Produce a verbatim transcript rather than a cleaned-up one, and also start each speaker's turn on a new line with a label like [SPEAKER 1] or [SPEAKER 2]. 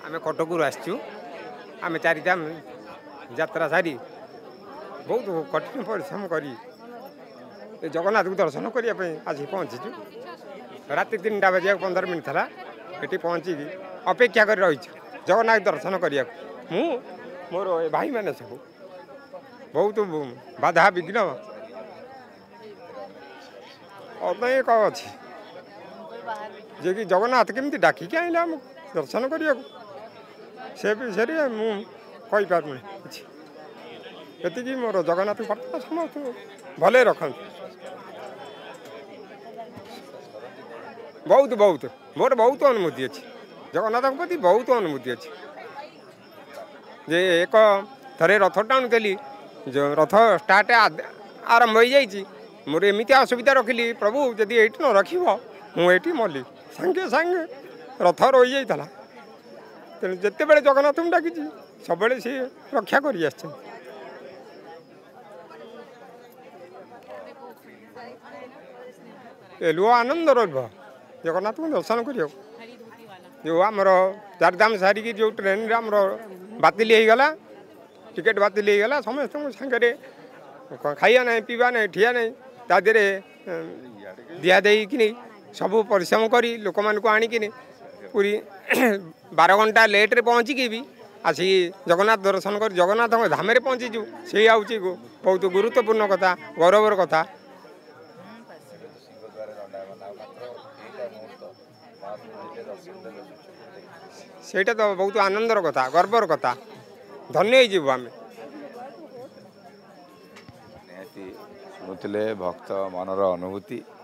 [SPEAKER 1] आम कटकू आसचु आम चारिटा यात्रा सारी बहुत कठिन परिश्रम करी जगन्नाथ को दर्शन करने आज पहुँचीचु राति तीन टा बजे पंद्रह मिनट था ये पहुँचिक अपेक्षा कर रही जगन्नाथ दर्शन करने मु मोर भाई मैंने सब बहुत बाधा विघ्न अनेक अच्छी जे कि जगन्नाथ केमती डाकिक आइले आम दर्शन करने से विषय मुझे ये मोर जगन्नाथ प्रार्थना समस्त भले रख बहुत बहुत मोर बहुत अनुभूति अच्छी जगन्नाथ प्रति बहुत अनुभूति अच्छी जे एक थरे रथ टाणुली जो रथ स्टार्ट आरंभ हो जाइए मोर एमती असुविधा रखिली प्रभु जदि ये न रख मुझे मल्ली सांगे सांगे रथ रही जाता तेणु जिते बड़े जगन्नाथ को डाकी सब सी रक्षा कर लुह आनंद रुह जगन्नाथ को दर्शन कर जो आमर चारिधाम सारिकी जो ट्रेन आमर बातिल होगला टिकेट बातिल होगला समस्त सांगे खाइया ना पीवा ना ठिया ना तादे दिहादे कि सब परिश्रम करी लोक मान को आणिक पूरी बार घंटा लेट्रे पहुँचिकी भी आसी जगन्नाथ दर्शन कर जगन्नाथ धाम पहुँचीचु से आउँ बहुत गुरुत्वपूर्ण कथा गौरवर कथा सेटा तो बहुत आनंदर कथा गर्वर कथा धन्य आम
[SPEAKER 2] शुणुले भक्त मनर अनुभूति